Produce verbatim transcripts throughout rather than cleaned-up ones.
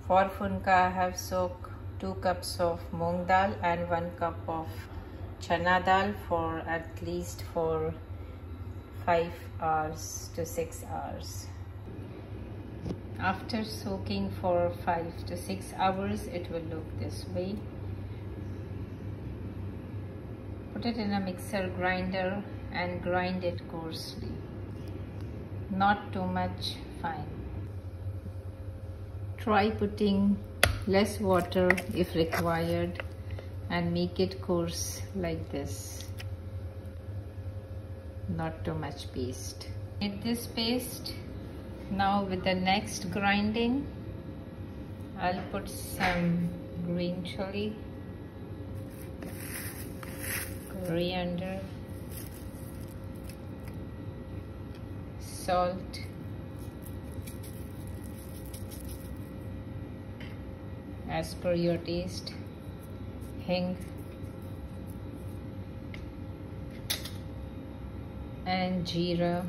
For funka, I have soaked two cups of moong dal and one cup of chana dal for at least for five hours to six hours. After soaking for five to six hours, it will look this way. Put it in a mixer grinder and grind it coarsely, not too much fine. Try putting less water if required and make it coarse like this, not too much paste. Make this paste. Now with the next grinding, I'll put some green chili, coriander, salt, as per your taste, hing, and jeera.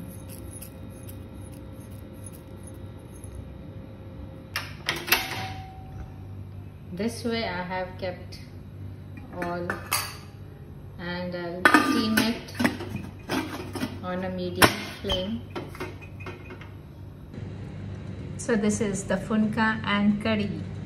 This way I have kept all, and I'll steam it on a medium flame. So this is the funka and curry.